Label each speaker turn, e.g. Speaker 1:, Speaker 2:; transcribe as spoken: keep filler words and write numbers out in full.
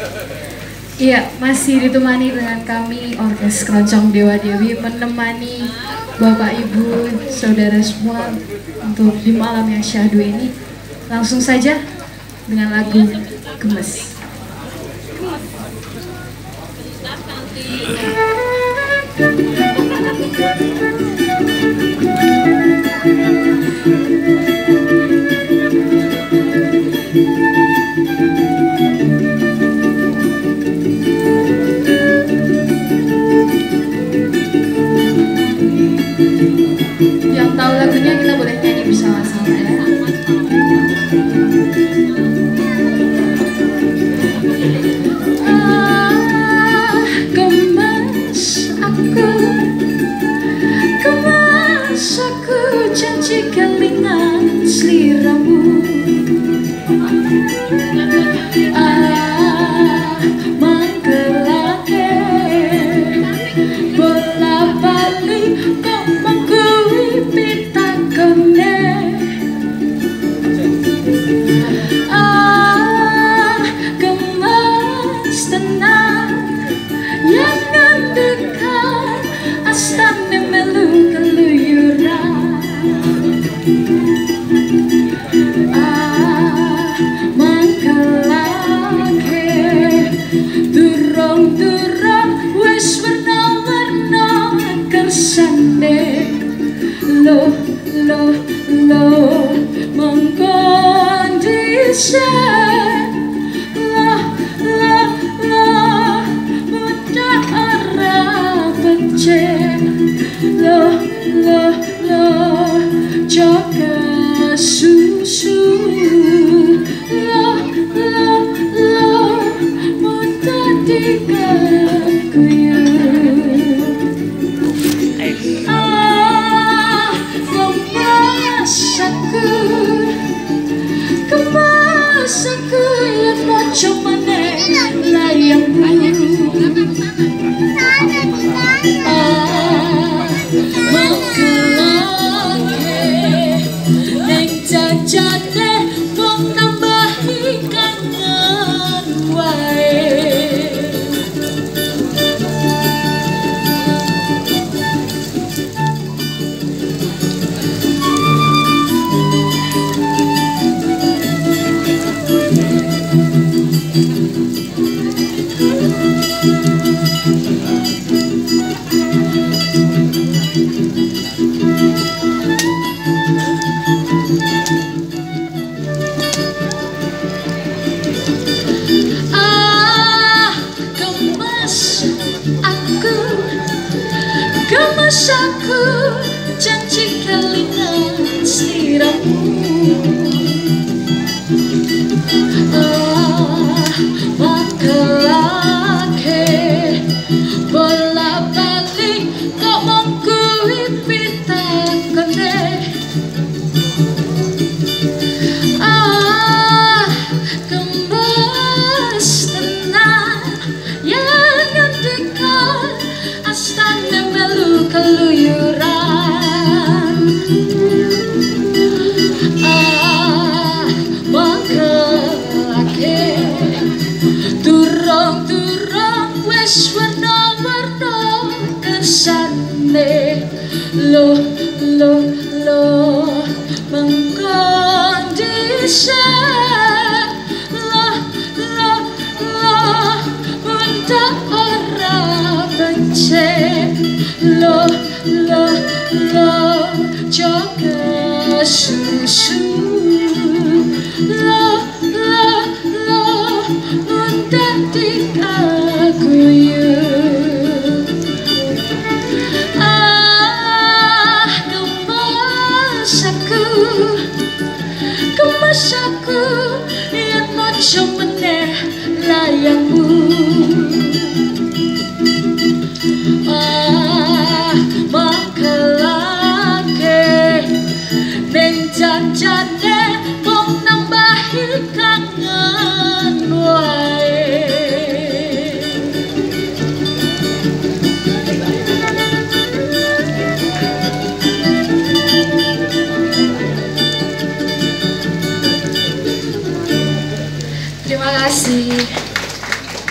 Speaker 1: Iya, masih ditemani dengan kami Orkes Keroncong Dewa Dewi menemani Bapak Ibu, Saudara semua untuk di malam yang syahdu ini. Langsung saja dengan lagu Gemes. Yang tahu lagunya kita boleh nyanyi bersama-sama ya. Ah, gemes aku, gemes aku, janji kelingan seliramu. Ah, mangkelake bola balik kok mengkui pitakone. Ah, gemes tenang yang ngendikan astane melu keluyuran. Ah, mangkelake durung-durung wis werna-werna kersane. Loh, loh, loh, mengkondisi. Loh, loh, loh, mudah arah becek. Loh, loh, loh, jaga susu. Loh, loh, loh, mudah diganggu. Ah, gemes aku, gemes aku yang maco meneh layangmu. Ah, mengkelake ning jajane wong nambahi kangen wae. Ah, gemes aku, gemes aku, janji kelingan sliramu. Ah, mangkelake bola balik kok mengkui pitakone. Ah, gemes tenang yang ngendikan astane melu keluyuran. Ah, mangkelake durung-durung wis werna-werna kersane. Loh, loh, loh, mengkondisi. Loh, loh, loh, mudah ora becek. Loh, loh, loh, jaga susu. Loh, loh, loh, mudah dikaguyu. Ah, gemes aku, gemes aku yang maco meneh layangmu. Ah, mangkelake ning janjane wong nambahi kangen wae. Terima kasih.